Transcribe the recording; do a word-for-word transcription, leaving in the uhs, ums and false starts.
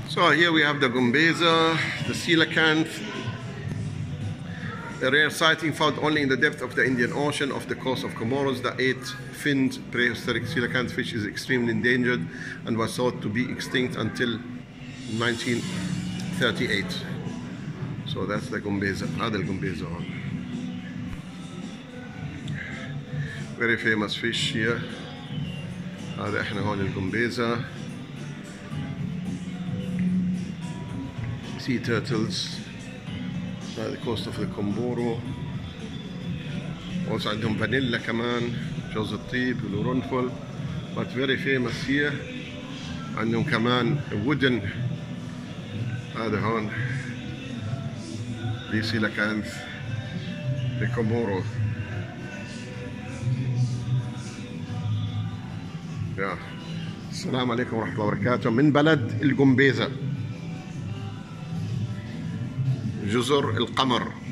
So here we have the Gombessa, the Coelacanth, a rare sighting found only in the depth of the Indian Ocean off the coast of Comoros. The eight-finned prehistoric Coelacanth fish is extremely endangered and was thought to be extinct until nineteen thirty-eight. So that's the Gombessa. هذا الجمبيزة هون. Very famous fish here. هذا احنا هون الجمبيزة. Sea turtles. هذا the coast of the Comoros. Also عندهم فانيلا كمان، جوز الطيب والقرنفل. But very famous here. عندهم كمان wooden. هذا هون. The Coelacanth, the Comoros. Yeah. السلام عليكم ورحمة الله وبركاته من بلد الجمبيزة، جزر القمر.